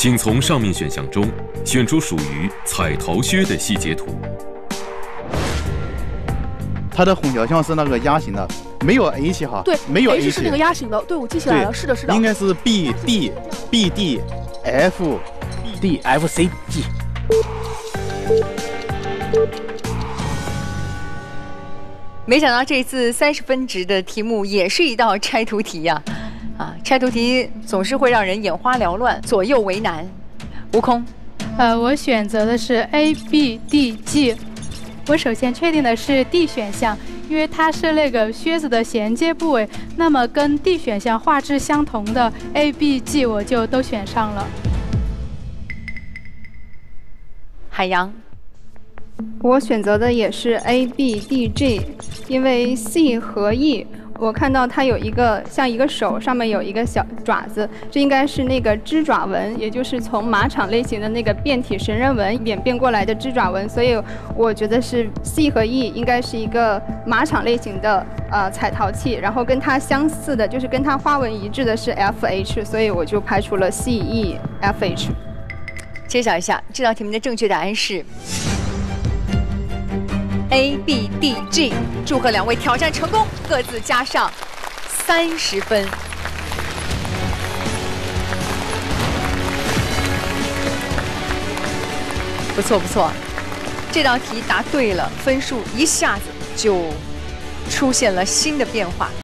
请从上面选项中选出属于彩陶靴的细节图。 它的横条线是那个压形的，没有 H 哈。 对， 没有 H 是那个压形的。对，我记起来了，是的，是的。 应该是 BDFDFCG。 没想到这次30分值的题目也是一道拆图题呀！拆图题总是会让人眼花缭乱，左右为难。悟空， 我选择的是 ABDG。我首先确定的是 D 选项，因为它是那个靴子的衔接部位，那么跟 D 选项画质相同的 ABG 我就都选上了。 海洋， 我选择的也是 ABDG， 因为 C 和 E。我看到它有一个像一个手，上面有一个小爪子，这应该是那个织爪纹，也就是从马场类型的那个变体神人纹演变过来的织爪纹，所以我觉得是 C 和 E 应该是一个马场类型的彩陶器，然后跟它相似的，就是跟它花纹一致的是 FH， 所以我就排除了 CEFH。 揭晓一下这道题目的正确答案是 ABDG， 祝贺两位挑战成功，各自加上30分。不错不错，这道题答对了，分数一下子就出现了新的变化。